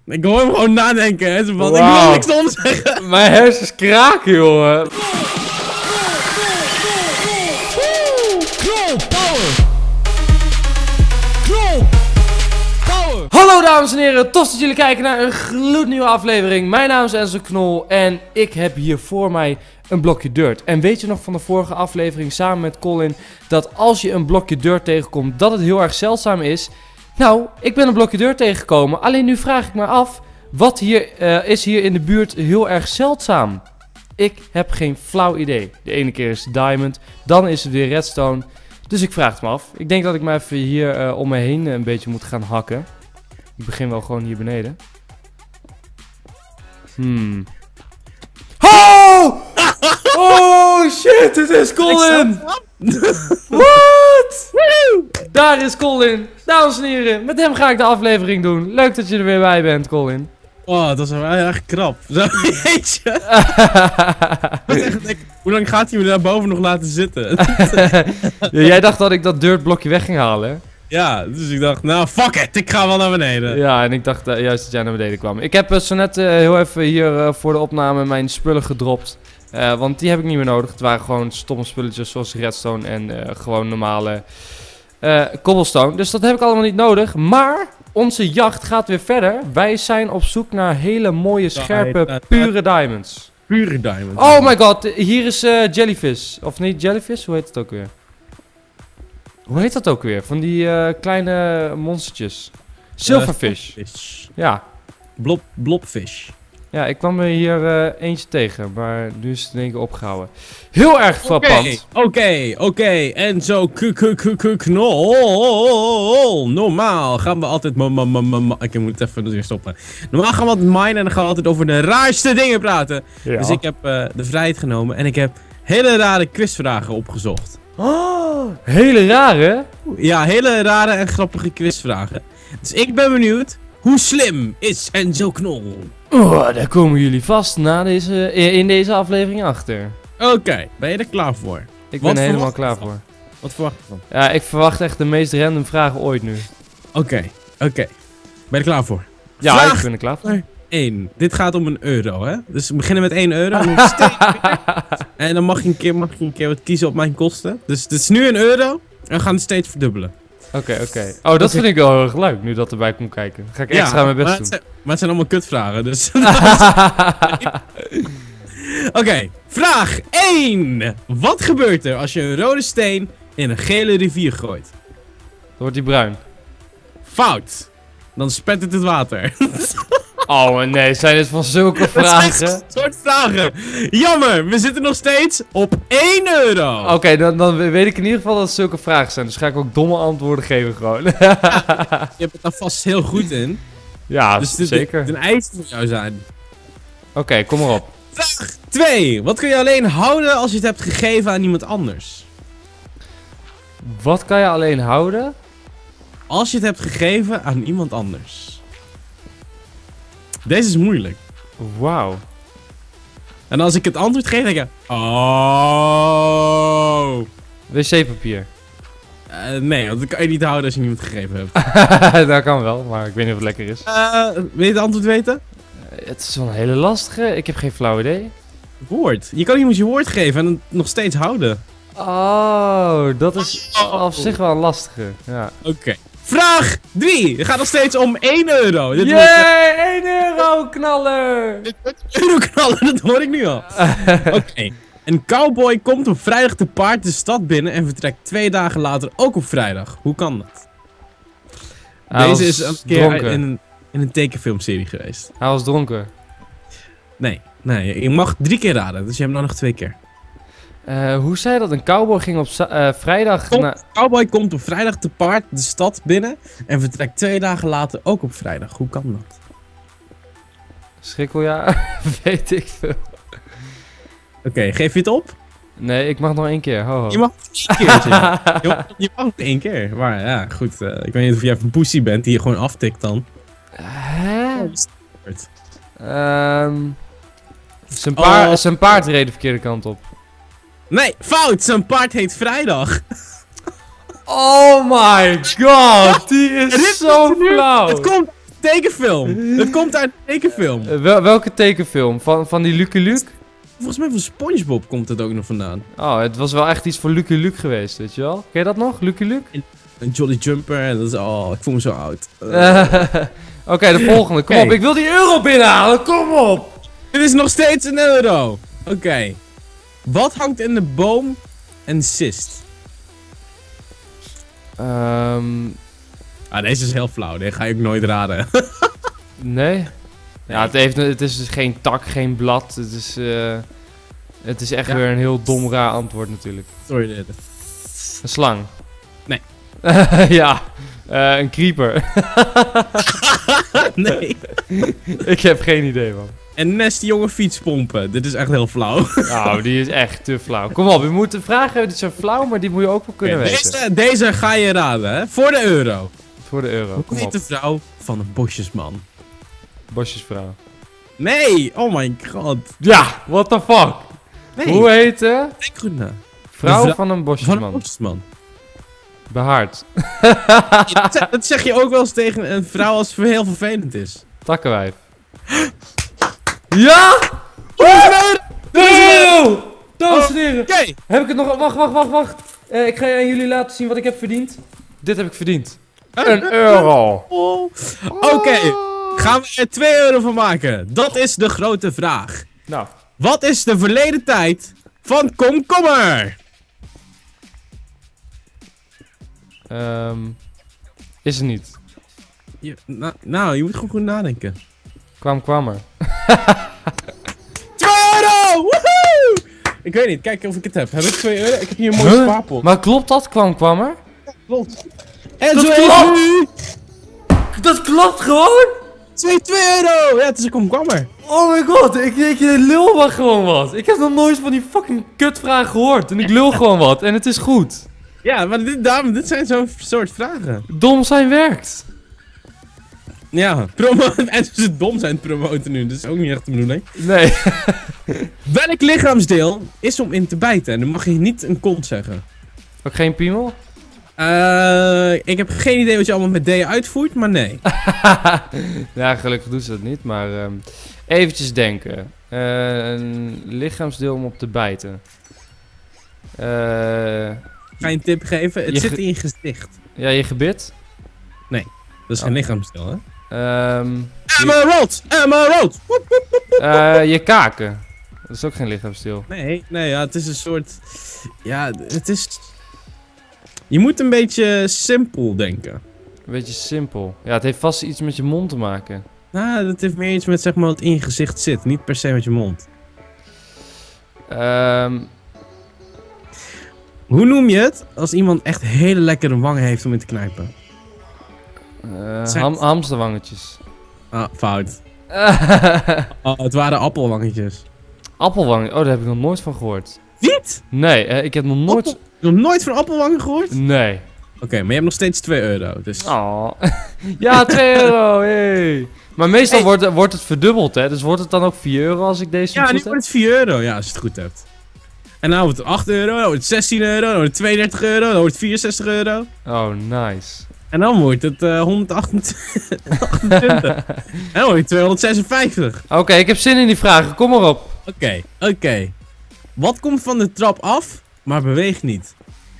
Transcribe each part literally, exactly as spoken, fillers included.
Ik hoor hem gewoon nadenken, hè. Zo van, Wow. ik wil niks om zeggen. Mijn hersens kraken, jongen. Hallo dames en heren, tof dat jullie kijken naar een gloednieuwe aflevering. Mijn naam is Enzo Knol en ik heb hier voor mij een blokje dirt. En weet je nog van de vorige aflevering samen met Colin dat als je een blokje dirt tegenkomt dat het heel erg zeldzaam is? Nou, ik ben een blokje dirt tegengekomen, alleen nu vraag ik me af, wat hier, uh, is hier in de buurt heel erg zeldzaam? Ik heb geen flauw idee. De ene keer is het diamond, dan is het weer redstone. Dus ik vraag het me af. Ik denk dat ik maar even hier uh, om me heen een beetje moet gaan hakken. Ik begin wel gewoon hier beneden. Hmm. Oh! Oh shit, het is Colin! What? Daar is Colin. Dames en heren, met hem ga ik de aflevering doen. Leuk dat je er weer bij bent, Colin. Oh, dat is wel erg krap. Zo, jeetje. Hoe lang gaat hij me daar boven nog laten zitten? Ja, jij dacht dat ik dat dirtblokje weg ging halen, hè? Ja, dus ik dacht, nou fuck it, ik ga wel naar beneden. Ja, en ik dacht uh, juist dat jij naar beneden kwam. Ik heb uh, zo net uh, heel even hier uh, voor de opname mijn spullen gedropt. Uh, want die heb ik niet meer nodig. Het waren gewoon stomme spulletjes zoals redstone en uh, gewoon normale uh, cobblestone. Dus dat heb ik allemaal niet nodig. Maar onze jacht gaat weer verder. Wij zijn op zoek naar hele mooie, scherpe, pure diamonds. Pure diamonds. Oh my god, hier is uh, jellyfish. Of niet jellyfish? Hoe heet het ook weer? Hoe heet dat ook weer? Van die uh, kleine monstertjes. Silverfish. Uh, ja. Blob, blobfish. Ja, ik kwam er hier uh, eentje tegen, maar nu is het in één keer opgehouden. Heel erg frappant. Oké, oké. En zo knol. Normaal gaan we altijd... Ik moet het even weer stoppen. Normaal gaan we altijd minen en dan gaan we altijd over de raarste dingen praten. Ja. Dus ik heb uh, de vrijheid genomen en ik heb hele rare quizvragen opgezocht. Oh, hele rare? Ja, hele rare en grappige quizvragen. Dus ik ben benieuwd, hoe slim is Enzo Knol? Oh, daar komen jullie vast na deze, in deze aflevering achter. Oké, okay, ben je er klaar voor? Ik ben er helemaal klaar voor. Wat verwacht je van? Ja, ik verwacht echt de meest random vragen ooit nu. Oké, okay, oké. Okay. Ben je er klaar voor? Ja, Vraag ik ben er klaar voor. één. Dit gaat om een euro, hè? Dus we beginnen met één euro. En, en dan mag je, een keer, mag je een keer wat kiezen op mijn kosten. Dus het is nu een euro en we gaan het steeds verdubbelen. Oké, okay, oké. Okay. Oh, dat vind ik wel heel erg leuk, nu dat erbij komt kijken. Ga ik extra ja, mijn best maar doen. Het zijn, maar het zijn allemaal kutvragen, dus... Oké, okay, vraag één. Wat gebeurt er als je een rode steen in een gele rivier gooit? Dan wordt die bruin. Fout. Dan spettert het water. Oh nee, zijn dit van zulke vragen? Dat zijn soort vragen. Jammer, we zitten nog steeds op één euro. Oké, okay, dan, dan weet ik in ieder geval dat het zulke vragen zijn. Dus ga ik ook domme antwoorden geven gewoon. Je hebt het daar vast heel goed in. Ja, dus dit, zeker. Dus een eis voor jou zijn. Oké, okay, kom maar op. Vraag twee. Wat kun je alleen houden als je het hebt gegeven aan iemand anders? Wat kan je alleen houden? Als je het hebt gegeven aan iemand anders. Deze is moeilijk. Wauw. En als ik het antwoord geef, denk ik... Oh. wc-papier. Uh, nee, want dat kan je niet houden als je niemand gegeven hebt. Dat kan wel, maar ik weet niet of het lekker is. Uh, wil je het antwoord weten? Uh, het is wel een hele lastige. Ik heb geen flauw idee. Woord. Je kan iemand je woord geven en het nog steeds houden. Oh, dat is oh. op zich wel een lastige. Ja. Oké. Okay. Vraag drie. Het gaat nog steeds om één euro. Dit Yay, wordt... één euro knaller. Dit wordt euro knaller, dat hoor ik nu al. Oké. Okay. Een cowboy komt op vrijdag te paard de stad binnen en vertrekt twee dagen later ook op vrijdag. Hoe kan dat? Hij Deze is een keer in een, in een tekenfilmserie geweest. Hij was dronken. Nee, nee. Je mag drie keer raden, dus je hebt nou nog twee keer. Uh, hoe zei dat? Een cowboy ging op uh, vrijdag... Een cowboy komt op vrijdag te paard de stad binnen en vertrekt twee dagen later ook op vrijdag. Hoe kan dat? Schrikkeljaar? Weet ik veel. Oké, okay, geef je het op? Nee, ik mag nog één keer. Ho, ho. Je mag één keer. je, mag, je mag één keer. Maar ja, goed. Uh, ik weet niet of jij van Pussy bent die je gewoon aftikt dan. Hè? Um, zijn, paard, oh. zijn paard reed de verkeerde kant op. Nee, fout! Zijn paard heet Vrijdag. Oh my god, die is zo flauw. Het komt tekenfilm. Het komt uit een tekenfilm. Uh, wel, welke tekenfilm? Van, van die Lucky Luke? Volgens mij van SpongeBob komt het ook nog vandaan. Oh, het was wel echt iets voor Lucky Luke geweest, weet je wel? Ken je dat nog, Lucky Luke? Een Jolly Jumper en dat is... Oh, ik voel me zo oud. Uh. Uh, Oké, okay, de volgende. Kom okay. op, ik wil die euro binnenhalen. Kom op! Dit is nog steeds een euro. Oké. Okay. Wat hangt in de boom en sist? Um... Ah, deze is heel flauw. Deze ga je ook nooit raden. Nee? Ja, het, heeft, het is dus geen tak, geen blad. Het is, uh, het is echt ja. weer een heel dom raar antwoord natuurlijk. Sorry, dit. Een slang? Nee. Ja, uh, een creeper. Nee. Ik heb geen idee, man. Een nest jonge fietspompen. Dit is echt heel flauw. Nou, die is echt te flauw. Kom op, je moet de vraag hebben, die is zo flauw, maar die moet je ook wel kunnen okay, weten. Deze, deze ga je raden, hè? Voor de euro. Voor de euro, kom Hoe op. heet de vrouw van een bosjesman? Bosjesvrouw. Nee! Oh my god. Ja, what the fuck? Nee. Hoe heet de? Denk goed na. Vrouw, vrouw van een bosjesman. Van een bosjesman. Behaard. Ja, dat, dat zeg je ook wel eens tegen een vrouw als het heel vervelend is. Takkenwijf. Ja! Nee! Dames en heren. Okay. Heb ik het nog... Wacht, wacht, wacht, wacht. Uh, ik ga aan jullie laten zien wat ik heb verdiend. Dit heb ik verdiend. Een euro. Oh. Oké. Okay. Gaan we er twee euro van maken? Dat is de grote vraag. Nou. Wat is de verleden tijd van komkommer? Um, is het niet. Je, nou, nou, je moet gewoon goed nadenken. Kwam kwam er. twee euro! Woehoe! Ik weet niet, kijk of ik het heb. Heb ik twee euro? Ik heb hier een mooie huh? spaarpot. Maar klopt dat, kwam kwam er? Ja, klopt. En dat zo klopt! Dat klopt gewoon? twee euro! Ja, het is een komkommer. Oh my god, ik denk je lul maar gewoon wat. Ik heb nog nooit van die fucking kutvraag gehoord. En ik lul gewoon wat. En het is goed. Ja, maar dit, dames, dit zijn zo'n soort vragen. Dom zijn werkt. Ja, promoten. En dus het dom zijn promoten nu. Dat is ook niet echt de bedoeling. Nee. Welk lichaamsdeel is om in te bijten? En dan mag je niet een kont zeggen. Ook geen piemel? Uh, ik heb geen idee wat je allemaal met D uitvoert, maar nee. Ja, gelukkig doen ze dat niet, maar um, eventjes denken. Uh, een lichaamsdeel om op te bijten. Uh, Ga je een tip geven? Het zit in je gezicht. Ja, je gebit? Nee, dat is oh. geen lichaamsdeel, hè? Um, Emerald! Emerald! Uh, je kaken. Dat is ook geen lichaamsdeel. Nee, nee, ja, het is een soort... Ja, het is... Je moet een beetje simpel denken. Een beetje simpel. Ja, het heeft vast iets met je mond te maken. Nou, dat heeft meer iets met zeg maar wat in je gezicht zit. Niet per se met je mond. Um... Hoe noem je het als iemand echt hele lekkere wangen heeft om in te knijpen? Uh, ham hamsterwangetjes. Ah, fout. Oh, het waren appelwangetjes. Appelwangen? Oh, daar heb ik nog nooit van gehoord. Niet? Nee, uh, ik heb nog nooit... Appel... Nog nooit van appelwangen gehoord? Nee. Oké, okay, maar je hebt nog steeds twee euro, dus... Oh. Ja, twee euro, hey. Maar meestal hey. wordt, wordt het verdubbeld, hè? Dus wordt het dan ook vier euro als ik deze ja, goed nu heb? wordt het vier euro, ja, als je het goed hebt. En dan wordt het acht euro, dan wordt het zestien euro, dan wordt het tweeëndertig euro, dan wordt het vierenzestig euro. Oh, nice. En dan wordt het uh, honderdachtentwintig. En dan wordt het tweehonderdzesenvijftig. Oké, okay, ik heb zin in die vragen, kom maar op. Oké, okay, oké. Okay. Wat komt van de trap af, maar beweegt niet?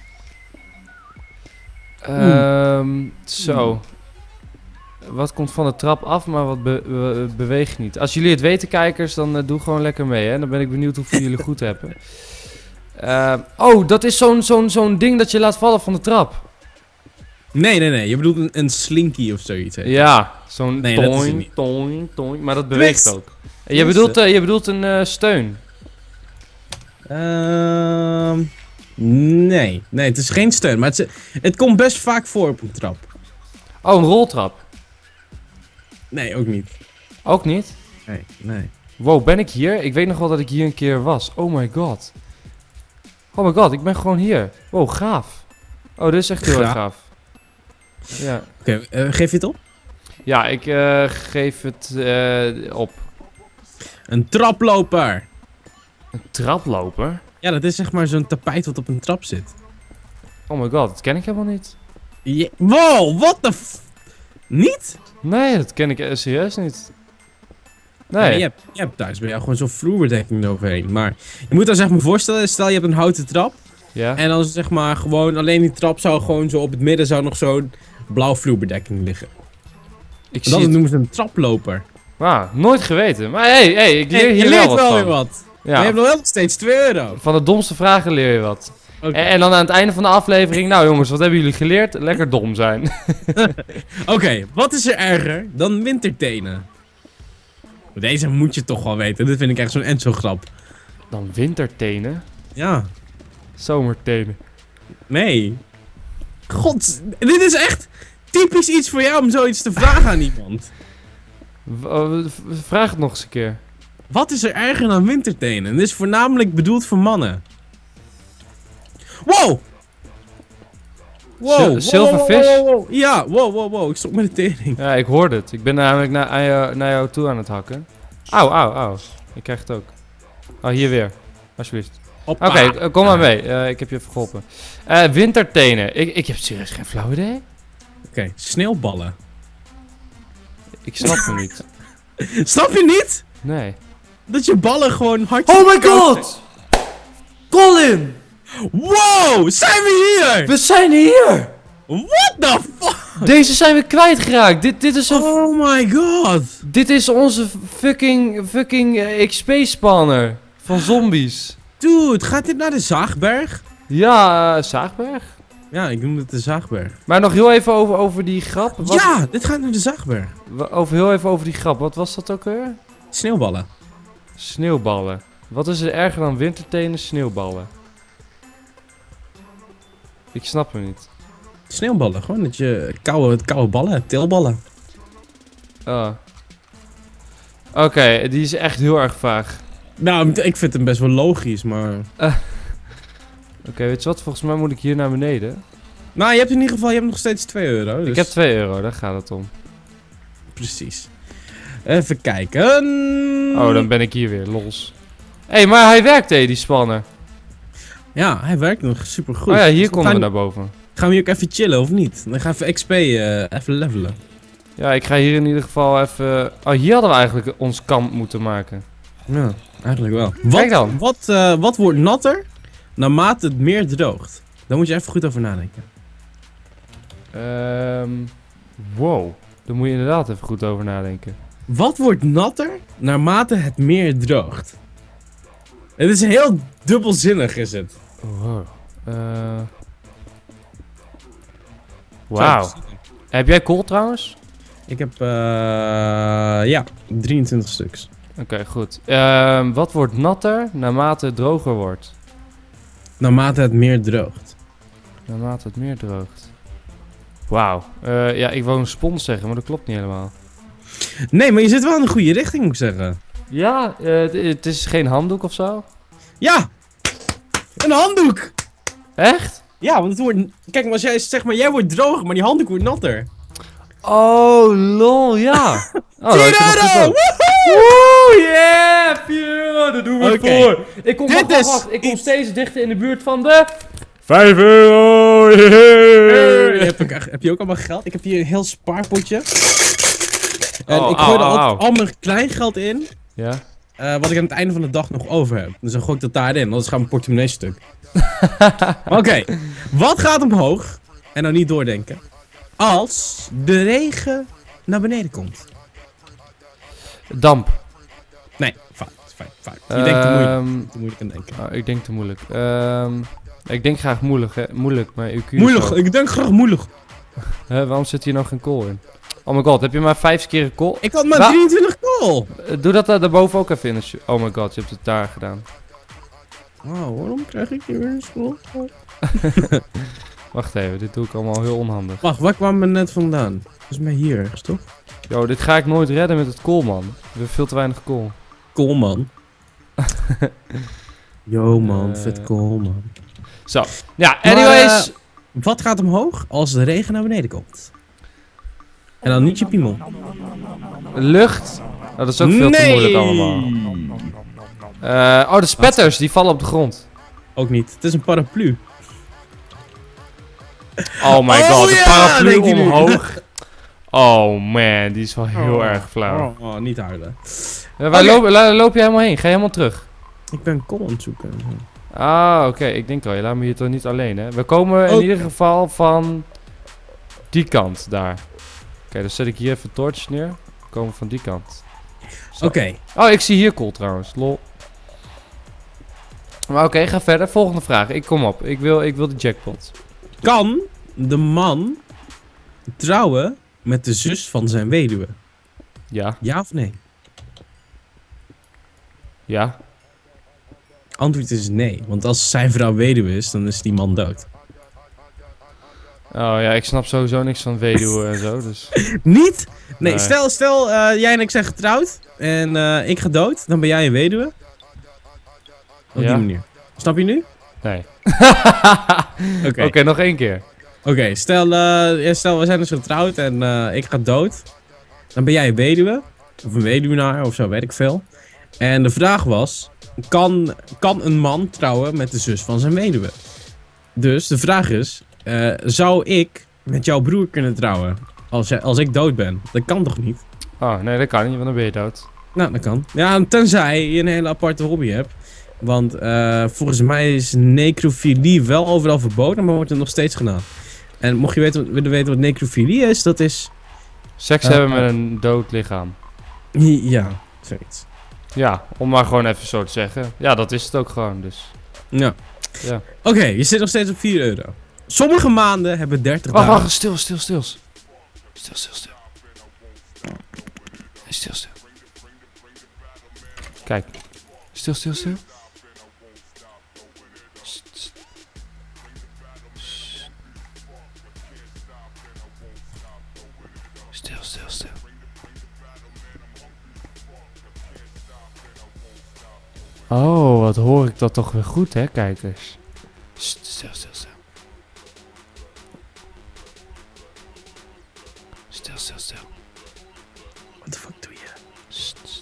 Um, zo. Wat komt van de trap af, maar wat be be beweegt niet? Als jullie het weten, kijkers, dan uh, doe gewoon lekker mee, hè. Dan ben ik benieuwd hoeveel jullie goed hebben. Uh, oh, dat is zo'n zo'n zo'n ding dat je laat vallen van de trap. Nee, nee, nee. Je bedoelt een, een slinky of zoiets. Hè? Ja, zo'n nee, toing, toing, toing. Maar dat beweegt Twist. ook. Je bedoelt, uh, je bedoelt een uh, steun. Ehm... Uh, nee. Nee, het is geen steun. Maar het, is, het komt best vaak voor op een trap. Oh, een roltrap. Nee, ook niet. Ook niet? Nee, nee. Wow, ben ik hier? Ik weet nog wel dat ik hier een keer was. Oh my god. Oh my god, ik ben gewoon hier. Wow, gaaf. Oh, dit is echt heel erg gaaf. Ja. Oké, okay, uh, geef je het op? Ja, ik uh, geef het uh, op. Een traploper. Een traploper? Ja, dat is zeg maar zo'n tapijt wat op een trap zit. Oh my god, dat ken ik helemaal niet. Yeah. Wow, what the f... Niet? Nee, dat ken ik uh, serieus niet. Nee. Ja, je, hebt, je hebt thuis bij jou gewoon zo'n vloerbedekking eroverheen. Maar je moet dan zeg maar voorstellen, stel je hebt een houten trap. Ja. En dan zeg maar gewoon, alleen die trap zou gewoon zo op het midden zou nog zo'n blauw vloerbedekking liggen. Ik en dat zie noemen ze een traploper. Wauw, nooit geweten. Maar hé, hey, hey, ik leer hey, hier je wel leert wat wel van. weer wat. Ja. Maar je hebt nog wel nog steeds twee euro. Van de domste vragen leer je wat. Okay. En, en dan aan het einde van de aflevering, nou jongens, wat hebben jullie geleerd? Lekker dom zijn. Oké, okay, wat is er erger dan wintertenen? Deze moet je toch wel weten. Dit vind ik echt zo'n Enzo-grap. Dan wintertenen? Ja. Zomertenen. Nee. God, dit is echt typisch iets voor jou om zoiets te vragen aan iemand. Vraag het nog eens een keer. Wat is er erger dan wintertenen? Dit is voornamelijk bedoeld voor mannen. Wow! Wow, Silverfish? Wow, wow, wow, wow. Ja, wow, wow, wow. Ik stop met de tering. Ja, ik hoorde het. Ik ben namelijk naar, aan jou, naar jou toe aan het hakken. Auw, auw, auw. Ik krijg het ook. Oh, hier weer. Alsjeblieft. Oké, okay, kom maar mee. Uh, ik heb je even geholpen. Uh, wintertenen. Ik, ik heb serieus geen flauw idee. Oké, okay, sneeuwballen. Ik snap het niet. Snap je niet? Nee. Dat je ballen gewoon hard... Oh my god! Colin! Wow, zijn we hier? We zijn hier! What the fuck? Deze zijn we kwijtgeraakt. Dit, dit is een... Oh my god. Dit is onze fucking, fucking uh, X P-spanner van zombies. Dude, gaat dit naar de Zaagberg? Ja, uh, Zaagberg? Ja, ik noem het de Zaagberg. Maar nog heel even over, over die grap. Wat... Ja, dit gaat naar de Zaagberg. Over, heel even over die grap. Wat was dat ook weer? Sneeuwballen. Sneeuwballen. Wat is er erger dan wintertenen? Sneeuwballen. Ik snap hem niet. Sneeuwballen, gewoon dat je koude, koude ballen hebt, teelballen. Oh. Oké, okay, die is echt heel erg vaag. Nou, ik vind hem best wel logisch, maar... Uh. Oké, okay, weet je wat? Volgens mij moet ik hier naar beneden. Nou, je hebt in ieder geval je hebt nog steeds twee euro. Dus... Ik heb twee euro, daar gaat het om. Precies. Even kijken. Oh, dan ben ik hier weer, los. Hé, hey, maar hij werkt, hé, die spanner. Ja, hij werkt nog super goed. Oh ja, hier dus konden we, we naar boven. Gaan we hier ook even chillen, of niet? Dan gaan we even X P uh, even levelen. Ja, ik ga hier in ieder geval even... Oh, hier hadden we eigenlijk ons kamp moeten maken. Ja, eigenlijk wel. Kijk wat, dan. Wat, uh, wat wordt natter naarmate het meer droogt? Daar moet je even goed over nadenken. Um, wow. Daar moet je inderdaad even goed over nadenken. Wat wordt natter naarmate het meer droogt? Het is heel dubbelzinnig, is het. Wow. Uh... Wauw. Heb jij kool trouwens? Ik heb, uh, ja, drieëntwintig stuks. Oké, okay, goed. Uh, wat wordt natter naarmate het droger wordt? Naarmate het meer droogt. Naarmate het meer droogt. Wauw. Uh, ja, ik wou een spons zeggen, maar dat klopt niet helemaal. Nee, maar je zit wel in de goede richting, moet ik zeggen. Ja, uh, het is geen handdoek of zo? Ja! Een handdoek! Echt? Ja, want het wordt... Kijk, maar als jij zeg maar, jij wordt droger, maar die handdoek wordt natter. Oh, lol, ja. Oh, vier euro! Woe, yeah! vier euro, daar doen we het okay. voor. Ik kom, wacht, wacht, wacht. Ik kom iets... steeds dichter in de buurt van de... vijf euro! Yeah. Heb, ik, heb je ook allemaal geld? Ik heb hier een heel spaarpotje. En oh, ik gooi er au, al, au. al mijn kleingeld in. Ja. Uh, wat ik aan het einde van de dag nog over heb. Dus dan gooi ik dat daarin, anders gaat mijn portemonnee stuk. Oké, okay. Wat gaat omhoog? En nou niet doordenken. Als de regen naar beneden komt. Damp. Nee, fout, fout, fout. Je um, denkt te moeilijk. Te moeilijk aan denken. Oh, ik denk te moeilijk. Um, ik denk graag moeilijk, hè. Moeilijk, maar U Q moeilijk, ik denk graag moeilijk. Huh, waarom zit hier nog geen kool in? Oh my god, heb je maar vijf keer kool? Ik had maar Wa drieëntwintig kool. Uh, doe dat uh, daarboven ook even in. Oh my god, je hebt het daar gedaan. Wauw, waarom krijg ik hier weer een school? Wacht even, dit doe ik allemaal heel onhandig. Wacht, waar kwam het net vandaan? Volgens mij hier ergens, toch? Yo, dit ga ik nooit redden met het kool, man. We hebben veel te weinig kool. Kool, man. Yo, man, uh, vet kool, man. Zo, ja, anyways. Maar, uh, wat gaat omhoog als de regen naar beneden komt? En dan niet je piemel. Lucht. Oh, dat is ook veel nee. te moeilijk allemaal. Uh, oh, de spetters, die vallen op de grond. Ook niet. Het is een paraplu. Oh my oh, god, ja, de paraplu omhoog. Oh man, die is wel heel Oh, erg flauw. Oh, oh, niet huilen. Uh, waar Oké. loop, la- loop je helemaal heen? Ga je helemaal terug? Ik ben Col aan het zoeken. Ah, oké. Ik denk al, je laat me hier toch niet alleen, hè? We komen in Oh. ieder geval van die kant daar. Oké, dan zet ik hier even torch neer. We komen van die kant. Zo. Oké. Oh, ik zie hier Col trouwens. Lol. Maar oké, ga verder. Volgende vraag. Ik kom op. Ik wil, ik wil de jackpot. Kan de man trouwen met de zus van zijn weduwe? Ja. Ja of nee? Ja. Antwoord is nee. Want als zijn vrouw weduwe is, dan is die man dood. Oh ja, ik snap sowieso niks van weduwe en zo, dus... Niet? Nee, Nee. stel, stel uh, jij en ik zijn getrouwd en uh, ik ga dood, dan ben jij een weduwe. Op Ja. die manier. Snap je nu? Nee. Oké. Oké, nog één keer. Oké, stel, uh, ja, stel we zijn dus getrouwd en uh, ik ga dood. Dan ben jij een weduwe. Of een weduwnaar of zo, weet ik veel. En de vraag was, kan, kan een man trouwen met de zus van zijn weduwe? Dus de vraag is, uh, zou ik met jouw broer kunnen trouwen? Als, jij, als ik dood ben. Dat kan toch niet? Oh, nee, dat kan niet, want dan ben je dood. Nou, dat kan. Ja, tenzij je een hele aparte hobby hebt. Want uh, volgens mij is necrofilie wel overal verboden, maar wordt het nog steeds gedaan. En mocht je weten, willen weten wat necrofilie is, dat is... Seks Uh, hebben uh. met een dood lichaam. Ja, zoiets. Ja, om maar gewoon even zo te zeggen. Ja, dat is het ook gewoon, dus. Ja. Ja. Oké, je zit nog steeds op vier euro. Sommige maanden hebben dertig Wacht, dagen. wacht, stil, stil, stil. Stil, stil, stil. Stil, stil. Kijk. Stil, stil, stil. Sst, sst. Sst. Stil, stil, stil. Oh, wat hoor ik dat toch weer goed, hè, kijkers. Sst, stil, stil, stil. Stil, stil, stil. What the fuck doe je? Sst, sst.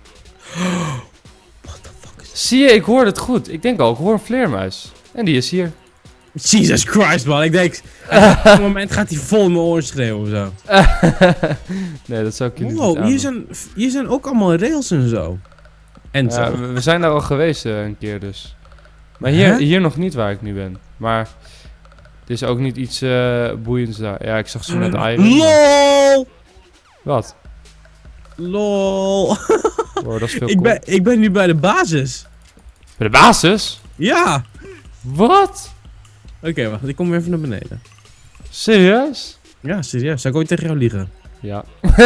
What the fuck is Zie je, ik hoor het goed. Ik denk al, ik hoor een vleermuis. En die is hier. Jesus Christ, man. Ik denk, op een moment gaat hij vol in mijn oren schreeuwen of zo. Nee, dat zou ik jullie niet Wow, aandoen. hier zijn, hier zijn ook allemaal rails en zo. En zo. Ja, we, we zijn daar al geweest eh, een keer dus. Maar hier, Hè? hier nog niet waar ik nu ben. Maar er is ook niet iets eh, boeiends daar. Ja, ik zag zo net Iron. LOL! Wat? LOL. Wow, dat is veel ik, cool. ben, ik ben nu bij de basis. Bij de basis? Ja. Wat? Oké, wacht. Ik kom weer even naar beneden. Serieus? Ja, serieus. Zou ik ooit tegen jou liegen? Ja.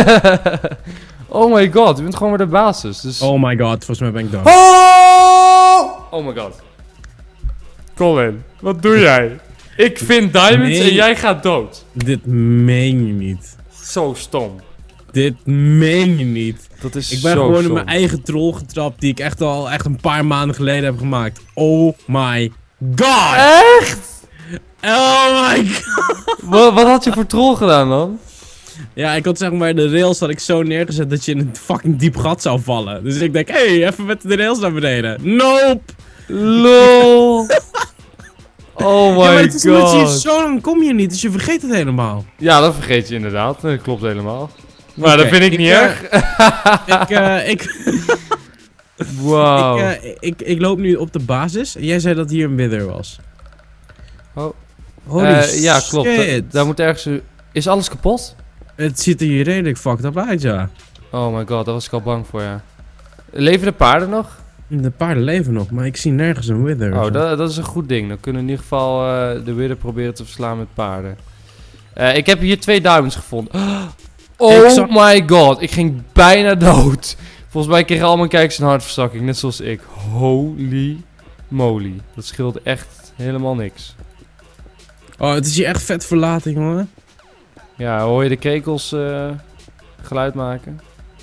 Oh my god, je bent gewoon bij de basis. Dus... Oh my god, volgens mij ben ik dood. Oh! Oh my god. Colin, wat doe jij? Ik vind diamonds Nee. en jij gaat dood. Dit meen je niet. Zo stom. Dit meen je niet. Dat is Ik ben zo gewoon in stom. mijn eigen troll getrapt die ik echt al echt een paar maanden geleden heb gemaakt. Oh my god! Echt? Oh my god! Wat, wat had je voor troll gedaan dan? Ja, ik had zeg maar de rails had ik zo neergezet dat je in een fucking diep gat zou vallen. Dus ik denk, hé, hey, even met de rails naar beneden. Nope! Lol. Oh my Ja, maar het is omdat je god. zo lang kom je niet, dus je vergeet het helemaal. Ja, dat vergeet je inderdaad. Dat klopt helemaal. Maar Oké, dat vind ik, ik, niet eh, erg. ik, uh, ik, Wow. ik, uh, ik, ik loop nu op de basis en jij zei dat hier een wither was. Oh. Holy Eh, ja, klopt. Da- shit. daar moet ergens... een- Is alles kapot? Het ziet er hier redelijk fucked up uit, ja. Oh my god, daar was ik al bang voor, ja. Leven de paarden nog? De paarden leven nog, maar ik zie nergens een wither. of Oh, zo. dat, dat is een goed ding. Dan kunnen we in ieder geval eh, de Wither proberen te verslaan met paarden. Eh, ik heb hier twee diamonds gevonden. Oh Ik zag- my god, ik ging bijna dood. Volgens mij kregen al mijn kijkers een hartverzakking, net zoals ik. Holy moly. Dat scheelde echt helemaal niks. Oh, het is hier echt vet verlating, jongen. Ja, hoor je de krekels eh, geluid maken?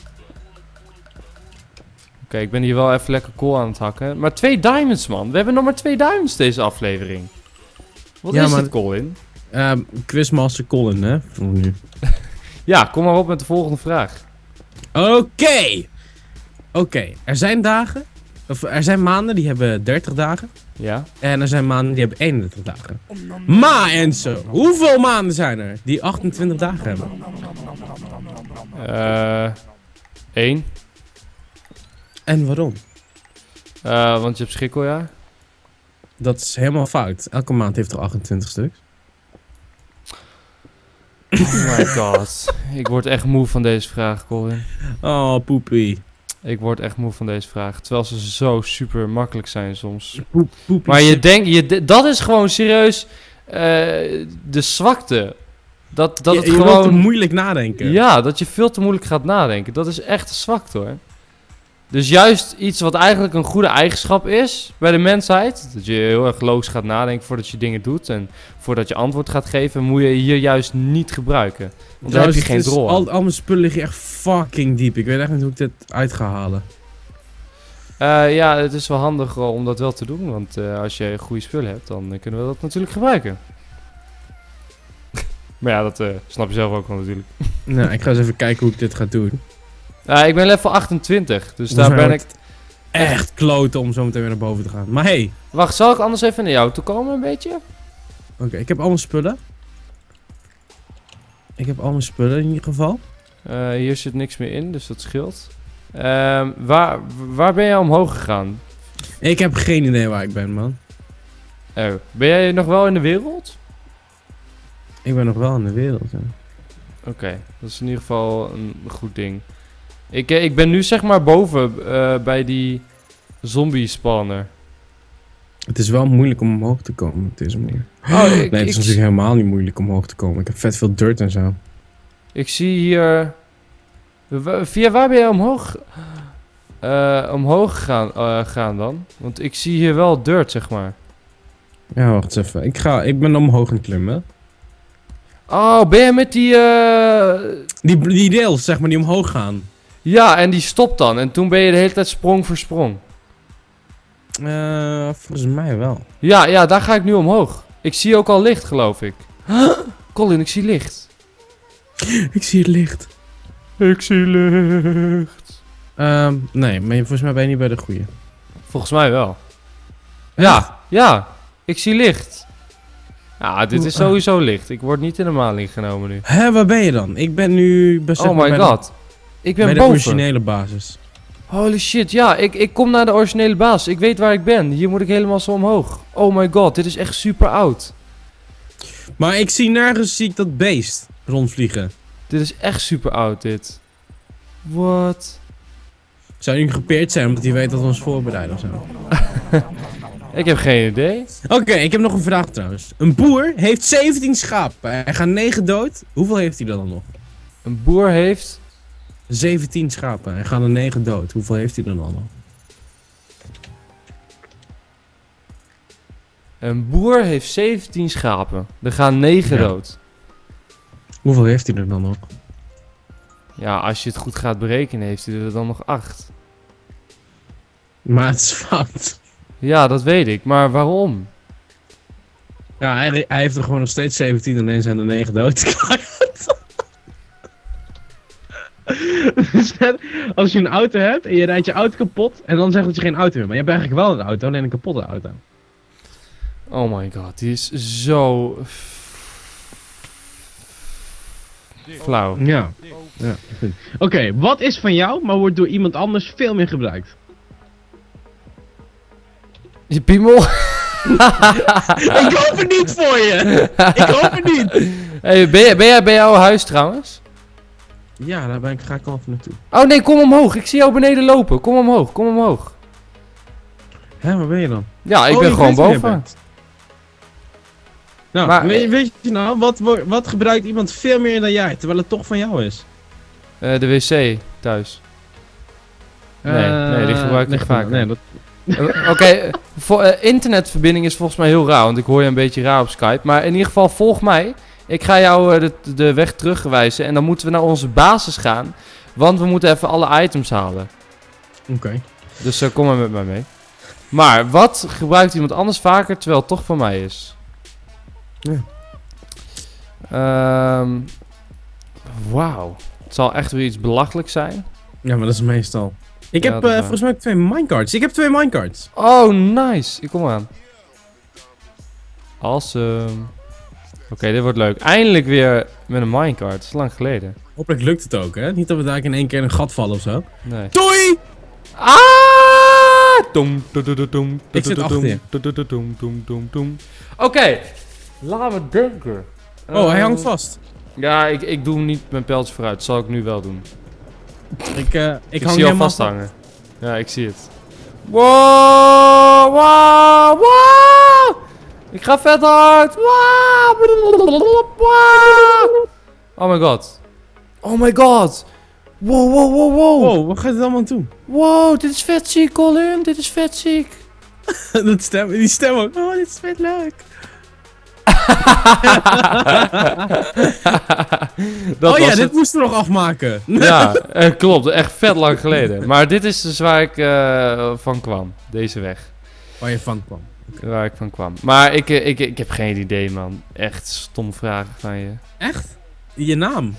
Oké, ik ben hier wel even lekker kool aan het hakken. Maar twee diamonds, man. We hebben nog maar twee diamonds deze aflevering. Wat Ja, is maar- dit, Colin? Ehm Quizmaster Colin, hè? Voor nu. Ja, kom maar op met de volgende vraag. Oké. Oké, er zijn dagen Of, er zijn maanden die hebben dertig dagen. Ja. En er zijn maanden die hebben eenendertig dagen. Maar Enzo, hoeveel maanden zijn er die achtentwintig dagen hebben? Eh... één. En waarom? Uh, want je hebt schrikkeljaar. Dat is helemaal fout. Elke maand heeft er achtentwintig stuks. Oh my god. Ik word echt moe van deze vraag, Colin. Oh, poepie. Ik word echt moe van deze vraag. Terwijl ze zo super makkelijk zijn soms. Poep, poepie. Maar je denkt, je, dat is gewoon serieus uh, de zwakte. Dat, dat je, het je gewoon... wilt te moeilijk nadenken. Ja, dat je veel te moeilijk gaat nadenken. Dat is echt de zwakte, hoor. Dus juist iets wat eigenlijk een goede eigenschap is bij de mensheid. Dat je heel erg logisch gaat nadenken voordat je dingen doet. En voordat je antwoord gaat geven, moet je hier juist niet gebruiken. Want daar heb je geen drol aan. Al, al mijn spullen liggen echt fucking diep. Ik weet echt niet hoe ik dit uit ga halen. Uh, ja, het is wel handig om dat wel te doen. Want uh, als je goede spullen hebt, dan uh, kunnen we dat natuurlijk gebruiken. Maar ja, dat uh, snap je zelf ook wel natuurlijk. Nou, ik ga eens even kijken hoe ik dit ga doen. Uh, ik ben level achtentwintig, dus daar ben ik... Echt kloten om zo meteen weer naar boven te gaan. Maar hey. Wacht, zal ik anders even naar jou toe komen een beetje? Oké, okay, ik heb al mijn spullen. Ik heb al mijn spullen in ieder geval. Uh, hier zit niks meer in, dus dat scheelt. Uh, waar, waar ben jij omhoog gegaan? Ik heb geen idee waar ik ben, man. Oh, ben jij nog wel in de wereld? Ik ben nog wel in de wereld, ja. Oké, okay, dat is in ieder geval een goed ding. Ik, ik ben nu zeg maar boven uh, bij die zombie spawner. Het is wel moeilijk om omhoog te komen op deze manier. Oh, ik, nee, het is ik, natuurlijk helemaal niet moeilijk om omhoog te komen. Ik heb vet veel dirt en zo. Ik zie hier... Via waar ben jij omhoog, uh, omhoog gegaan, uh, gaan dan? Want ik zie hier wel dirt, zeg maar. Ja, wacht eens even. Ik, ga, ik ben omhoog aan het klimmen. Oh, ben je met die... Uh... Die, die rails, zeg maar, die omhoog gaan. Ja, en die stopt dan. En toen ben je de hele tijd sprong voor sprong. Uh, volgens mij wel. Ja, ja, daar ga ik nu omhoog. Ik zie ook al licht, geloof ik. Colin, ik zie licht. Ik zie het licht. Ik zie licht. Um, nee, maar volgens mij ben je niet bij de goeie. Volgens mij wel. Ja, ja. Ik zie licht. Ja, dit is sowieso licht. Ik word niet in de maling genomen nu. Hé, waar ben je dan? Ik ben nu... Best oh my god. De, ik ben bij boven. de originele basis. Holy shit, ja. Ik, ik kom naar de originele basis. Ik weet waar ik ben. Hier moet ik helemaal zo omhoog. Oh my god, dit is echt super oud. Maar ik zie nergens zie ik dat beest rondvliegen. Dit is echt super oud, dit. What? Zou hij gepeerd zijn omdat hij weet dat we ons voorbereiden of zo? Ik heb geen idee. Oké, okay, ik heb nog een vraag trouwens. Een boer heeft zeventien schapen. Er gaan negen dood. Hoeveel heeft hij dan nog? Een boer heeft... zeventien schapen. Er gaan er negen dood. Hoeveel heeft hij dan nog? Een boer heeft zeventien schapen. Er gaan negen ja. dood. Hoeveel heeft hij er dan nog? Ja, als je het goed gaat berekenen, heeft hij er dan nog acht. Maar het is fout. Ja, dat weet ik. Maar waarom? Ja, hij, hij heeft er gewoon nog steeds zeventien, alleen zijn er negen dood. Als je een auto hebt en je rijdt je auto kapot en dan zegt dat je geen auto hebt. Maar je hebt eigenlijk wel een auto, alleen een kapotte auto. Oh my god, die is zo... flauw. Ja. ja. Oké, okay, wat is van jou, maar wordt door iemand anders veel meer gebruikt? Je piemel? Ik hoop het niet voor je! Ik hoop het niet! Hey, ben, jij, ben jij bij jouw huis trouwens? Ja, daar ben ik, ga ik al even naartoe. Oh nee, kom omhoog. Ik zie jou beneden lopen. Kom omhoog, kom omhoog. Hé, waar ben je dan? Ja, ik oh, ben gewoon boven. Nou, maar, weet, weet je nou, wat, wat gebruikt iemand veel meer dan jij, terwijl het toch van jou is? Uh, de wc thuis. Nee, uh, nee, die gebruik ik vaak. Nee, dat... uh, Oké, okay, uh, internetverbinding is volgens mij heel raar, want ik hoor je een beetje raar op Skype. Maar in ieder geval, volg mij. Ik ga jou uh, de, de weg terugwijzen en dan moeten we naar onze basis gaan. Want we moeten even alle items halen. Oké. Okay. Dus uh, kom maar met mij mee. Maar, wat gebruikt iemand anders vaker, terwijl het toch van mij is? Ja. Um, Wauw. Het zal echt weer iets belachelijks zijn. Ja, maar dat is meestal. Ik Ja, heb dat uh, is volgens mij ook twee minecarts. Ik heb twee minecarts. Oh, nice. Ik kom aan. Awesome. Oké, okay, dit wordt leuk. Eindelijk weer met een minecart. Dat is lang geleden. Hopelijk lukt het ook, hè? Niet dat we daar in één keer in een gat vallen of zo. Nee. Doei! Ah! Tom, tom, tom, tom, Ik zit achter je. Oké. Laat me denken. Oh, hij Uh, hangt vast. Ja, ik, ik doe niet mijn pijltje vooruit. Dat zal ik nu wel doen. Ik, uh, ik, Ik, hang zie al helemaal vasthangen. Ja, ik zie het. Wow, wow, wow! Ik ga vet hard. Wow. Wow. Oh my god. Oh my god. Wow, wow, wow, wow. Wow, wat gaat het allemaal toe? Wow, dit is vet ziek, Colin. Dit is vet ziek. Dat stem, die stem ook. Oh, dit is vet leuk. Dat oh ja, was dit het. moesten we nog afmaken. Ja, eh, klopt. Echt vet lang geleden. Maar dit is dus waar ik uh, van kwam. Deze weg. Waar je van kwam. Waar ik van kwam. Maar ik, ik, ik, ik heb geen idee, man. Echt stom vragen van je. Echt? Je naam?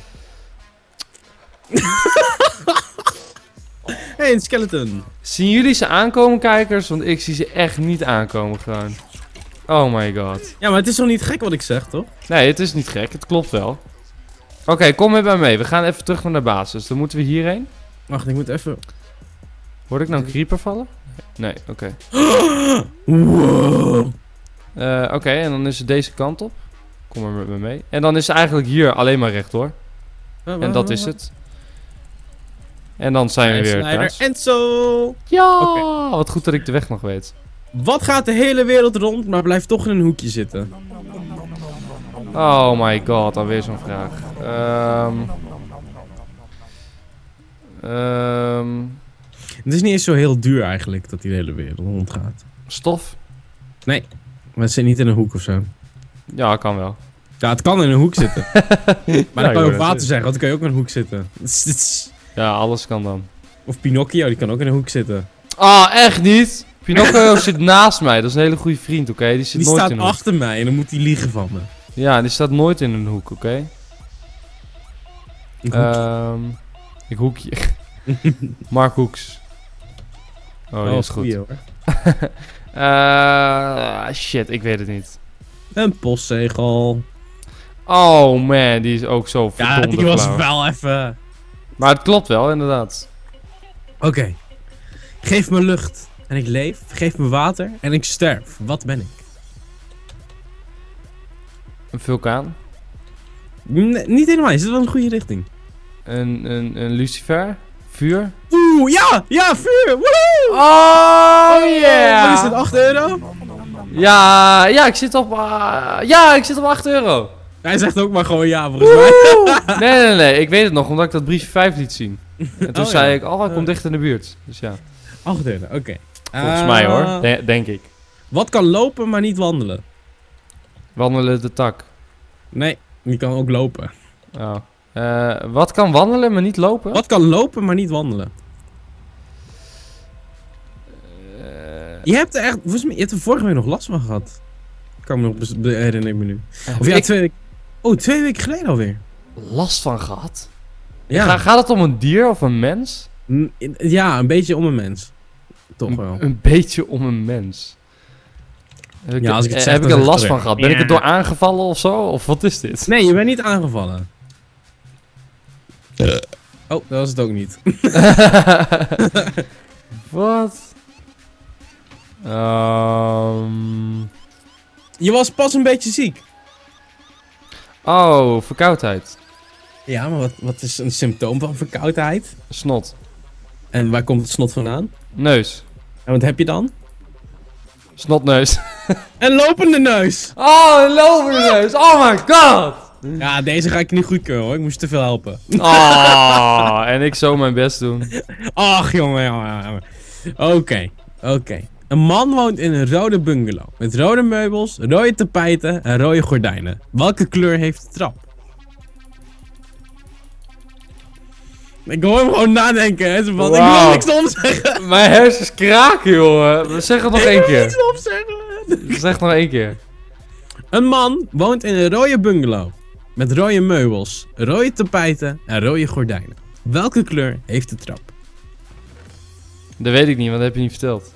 Hey, een skeleton. Zien jullie ze aankomen, kijkers? Want ik zie ze echt niet aankomen, gewoon. Oh my god. Ja, maar het is toch niet gek wat ik zeg, toch? Nee, het is niet gek. Het klopt wel. Oké, okay, kom met mij mee. We gaan even terug naar de basis. Dan moeten we hierheen. Wacht, ik moet even... Word ik nou een creeper vallen? Nee, oké. Okay. Wow. Uh, oké, okay, en dan is het deze kant op. Kom maar met me mee. En dan is het eigenlijk hier alleen maar rechtdoor. Uh, en dat is het. En dan zijn we weer thuis. En zo. Ja, okay. Wat goed dat ik de weg nog weet. Wat gaat de hele wereld rond, maar blijft toch in een hoekje zitten? Oh my god, alweer zo'n vraag. Um, um, het is niet eens zo heel duur eigenlijk dat die de hele wereld rond gaat. Stof? Nee, maar het zit niet in een hoek of zo. Ja, kan wel. Ja, het kan in een hoek zitten. Maar ja, dan kan je ook water zeggen, want dan kan je ook in een hoek zitten. Ja, alles kan dan. Of Pinocchio, die kan ook in een hoek zitten. Ah, oh, echt niet? Pinocchio zit naast mij, dat is een hele goede vriend, oké? Okay? Die, zit die nooit staat in een achter hoek. mij en dan moet hij liegen van me. Ja, die staat nooit in een hoek, oké? Okay? Um, ik hoekje. Mark Hoeks. Oh, die oh, is goed. Goeie, hoor. uh, shit, ik weet het niet. Een postzegel. Oh man, die is ook zo verdomde Ja, die was flauw. wel even... Maar het klopt wel, inderdaad. Oké. Okay. Geef me lucht en ik leef. Geef me water en ik sterf. Wat ben ik? Een vulkaan. Nee, niet helemaal, je zit wel in de goede richting. Een, een, een lucifer. Vuur. Oeh, ja! Ja, vuur! Woehoe! Oh yeah! Wat is het, acht euro? Ja, ja, ik zit op... Uh, ja, ik zit op acht euro. Hij zegt ook maar gewoon ja, volgens mij. Nee, nee, nee. Ik weet het nog, omdat ik dat briefje vijf liet zien. En toen oh, zei ja. ik, oh, hij komt dicht in de buurt. Dus ja. acht euro, oké. Okay. Volgens uh, mij hoor, De denk ik. Wat kan lopen, maar niet wandelen? Wandelen de tak. Nee, die kan ook lopen. Oh. Uh, wat kan wandelen, maar niet lopen? Wat kan lopen, maar niet wandelen? Uh, je hebt er echt, volgens mij, je hebt er vorige week nog last van gehad. Ik kan me nog herinneren me nu. Of ja, ik... twee weken... Oh, twee weken geleden alweer. Last van gehad? Ja. Ga, gaat het om een dier of een mens? N ja, een beetje om een mens. Toch wel. Een, een beetje om een mens. Heb ik, ja, als ik het zeg, heb ik er last van gehad? Ben ja. ik er door aangevallen of zo? Of wat is dit? Nee, je bent niet aangevallen. Uh. Oh, dat was het ook niet. Wat? Um... Je was pas een beetje ziek. Oh, verkoudheid. Ja, maar wat, wat is een symptoom van verkoudheid? Snot. En waar komt het snot vandaan? Neus. En wat heb je dan? Snotneus. Een lopende neus! Oh, een lopende neus! Oh my god! Ja, deze ga ik niet goedkeuren hoor, ik moest te veel helpen. Oh, en ik zo mijn best doen. Ach jongen, jongen, jongen. Oké, okay, oké. Okay. Een man woont in een rode bungalow. Met rode meubels, rode tapijten en rode gordijnen. Welke kleur heeft de trap? Ik hoor hem gewoon nadenken, hè. Wow. Ik wil niks omzeggen. Mijn hersens kraken, jongen. Zeg het nog één keer. Ik wil niks omzeggen. Zeg het nog één keer. Een man woont in een rode bungalow. Met rode meubels, rode tapijten en rode gordijnen. Welke kleur heeft de trap? Dat weet ik niet, want dat heb je niet verteld.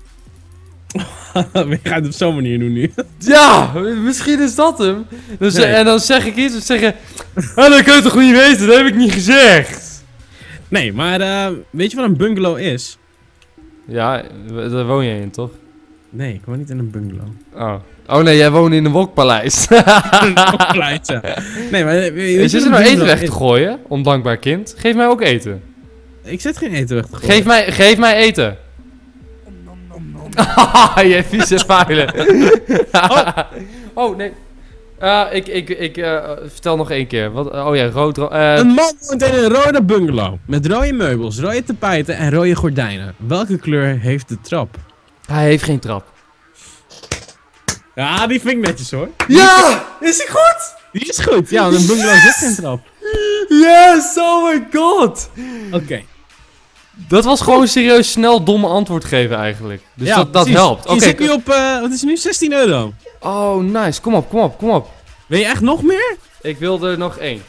Je gaat het op zo'n manier doen nu. Ja, misschien is dat hem. Dus, Nee. En dan zeg ik iets en zeggen... Oh, dat kun je toch niet weten, dat heb ik niet gezegd. Nee, maar uh, weet je wat een bungalow is? Ja, daar woon je in, toch? Nee, ik woon niet in een bungalow. Oh. Oh nee, jij woont in een wolkpaleis. Pleiten. Nee, maar weet je Is wat er een nou eten bungalow weg te is? gooien? Ondankbaar kind. Geef mij ook eten. Ik zet geen eten weg te gooien. Geef mij, geef mij eten. Jij vieze vuile. Oh. Oh, nee. Uh, ik ik, ik uh, vertel nog één keer. Wat, oh ja, rood... ro- Uh, Een man woont in een rode bungalow. Met rode meubels, rode tapijten en rode gordijnen. Welke kleur heeft de trap? hij heeft geen trap. Ja, die vind ik netjes hoor. Ja! Is hij goed? Die is goed. Ja, want een bungalow zit geen trap. Yes! Oh my god! Oké. Dat was gewoon serieus snel domme antwoord geven eigenlijk. Dus Ja, dat, dat precies. helpt. Oké. Je zit nu op, uh, wat is het nu? zestien euro. Oh, nice. Kom op, kom op, kom op. Wil je echt nog meer? Ik wil er nog één.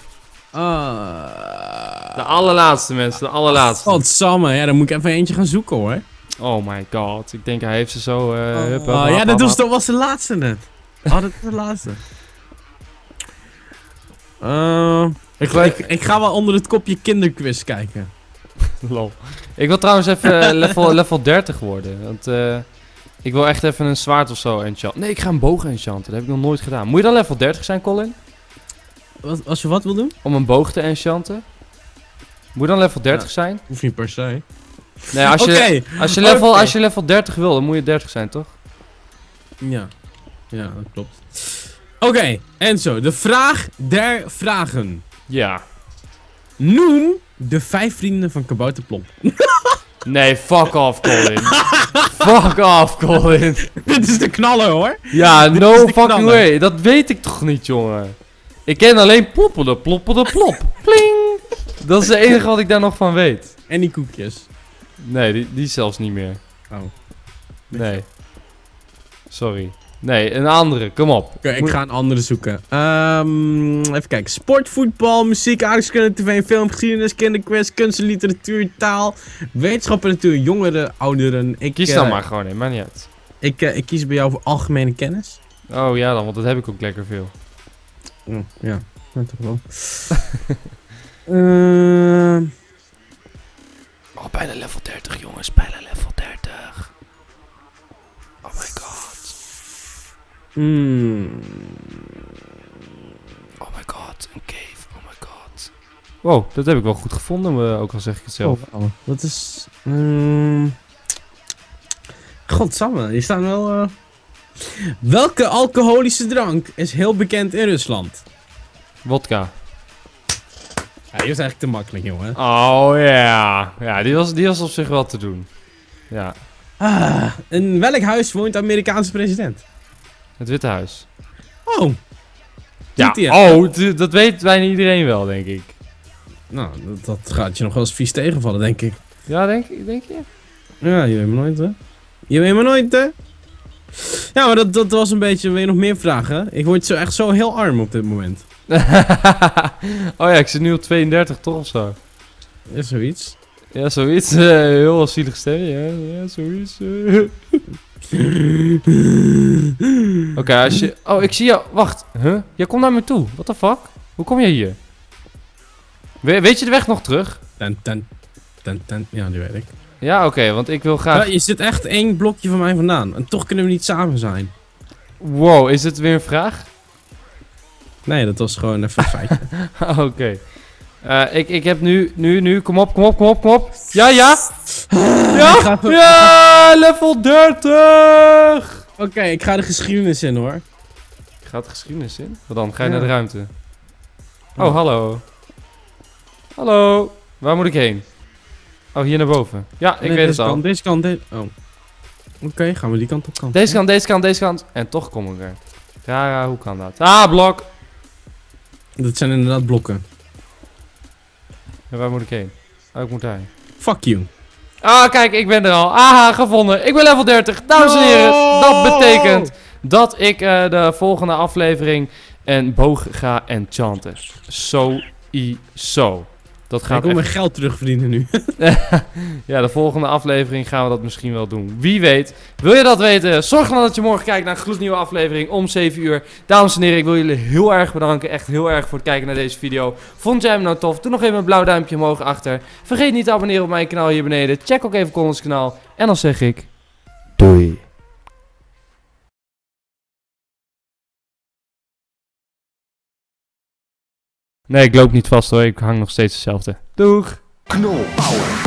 Uh, De allerlaatste mensen, de allerlaatste. Godsamme, ja, dan moet ik even eentje gaan zoeken hoor. Oh my god. Ik denk hij heeft ze zo... Uh, Oh, hup, hup, oh, hap, ja, hap, dat was, hap. dat was de laatste net. Oh, dat was de laatste. Uh, ik, ik, ik ga wel onder het kopje kinderquiz kijken. Lol. Ik wil trouwens even uh, level, level dertig worden. Want uh, ik wil echt even een zwaard of zo enchanten. Nee, ik ga een boog enchanten. Dat heb ik nog nooit gedaan. Moet je dan level dertig zijn, Colin? Wat, als je wat wil doen? Om een boog te enchanten? Moet je dan level dertig Ja. zijn? Hoeft niet per se. Nee, als je, Oké. als, je level, Oké. als je level dertig wil, dan moet je dertig zijn, toch? Ja. Ja, dat klopt. Oké, okay, Enzo, de vraag der vragen. Ja. Noem de vijf vrienden van Kabouter Plomp. Nee, fuck off, Colin. Fuck off, Colin. Dit is de knaller hoor. Ja, Dit no is de fucking knaller. way. Dat weet ik toch niet, jongen. Ik ken alleen ploppelde, ploppelde, plop. Pling. Dat is het enige wat ik daar nog van weet. En die koekjes. Nee, die, die zelfs niet meer. Oh. Oké, Nee. Sorry. Nee, een andere. Kom op. ik Moet- ga een andere zoeken. Ehm, even kijken. Sport, voetbal, muziek, aardrijkskunde, tv en film, geschiedenis, kinderquiz, kunst en literatuur, taal, wetenschap en natuur, jongeren, ouderen. Ik, Kies eh, dan maar gewoon, in, maakt niet uit. Ik, eh, ik kies bij jou voor algemene kennis. Oh ja dan, want dat heb ik ook lekker veel. Oh, ja, dat toch wel. Ehm Oh, bijna level dertig, jongens. Bijna level dertig. Oh my god. hmm. Oh my god, een cave. Oh my god. Wow, dat heb ik wel goed gevonden, eh, ook al zeg ik het zelf. Oh, wow. Dat is... Um... Godsamme, die staan wel... Uh... Welke alcoholische drank is heel bekend in Rusland? Wodka. Ja, die was eigenlijk te makkelijk, jongen. Oh ja. Ja, die was, die was op zich wel te doen. Ja, Ah, in welk huis woont de Amerikaanse president? het Witte Huis. Oh, Ja, Doet hij oh, d- dat weet bijna iedereen wel, denk ik. nou, dat, dat gaat je nog wel eens vies tegenvallen, denk ik. Ja, denk, denk je? Ja, je weet maar nooit, hè? Je weet maar nooit, hè? Ja, maar dat, dat was een beetje... Wil je nog meer vragen? Ik word zo echt zo heel arm op dit moment. Oh ja, ik zit nu op tweeëndertig, toch of zo? Is zoiets. Ja, zoiets. eh, heel zielig stem, ja, ja, zoiets. eh. Oké, als je... Oh, ik zie jou... Wacht. Huh? Jij komt naar me toe. What the fuck? Hoe kom jij hier? We- weet je de weg nog terug? Ten, ten, ten, ten. Ja, die weet ik. Ja, oké, want ik wil graag... Ja, je zit echt één blokje van mij vandaan. En toch kunnen we niet samen zijn. Wow, is het weer een vraag? Nee, dat was gewoon even een feitje. Oké. Eh, ik, ik heb nu, nu, nu, kom op, kom op, kom op, kom op. Ja, ja. Ja, ja, level dertig. Oké, ik ga de geschiedenis in hoor. Gaat de geschiedenis in? Wat dan? Ga je Ja. naar de ruimte? Oh, Ja. hallo. Hallo. Waar moet ik heen? Oh, hier naar boven. Ja, ik Nee, weet deze het al. kant, deze kant, deze... Oh. Oké, gaan we die kant op kant. Deze kant, deze kant, deze kant. En toch kom ik er. Rara, hoe kan dat? Ah, blok. Dat zijn inderdaad blokken. En waar moet ik heen? Oh, ik moet daarheen. Fuck you. Ah, kijk, ik ben er al. Aha, gevonden. Ik ben level dertig. Dames en heren, dat betekent dat ik eh, de volgende aflevering een boog ga enchanten. Sowieso. Dat gaat ik wil echt... mijn geld terugverdienen nu. Ja, de volgende aflevering gaan we dat misschien wel doen. Wie weet. Wil je dat weten? Zorg dan dat je morgen kijkt naar een gloednieuwe aflevering om zeven uur. Dames en heren, ik wil jullie heel erg bedanken. Echt heel erg voor het kijken naar deze video. Vond jij hem nou tof? Doe nog even een blauw duimpje omhoog achter. Vergeet niet te abonneren op mijn kanaal hier beneden. Check ook even Collins kanaal. En dan zeg ik... Doei. Nee, ik loop niet vast hoor. Ik hang nog steeds hetzelfde. Doeg! Knol Power.